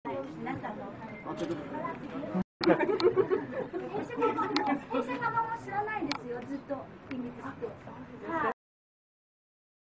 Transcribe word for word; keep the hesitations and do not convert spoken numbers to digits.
皆さんのおかげで。 あ、ちょっと。 弊社側も、弊社側も知らないんですよ、ずっと秘密して。はい。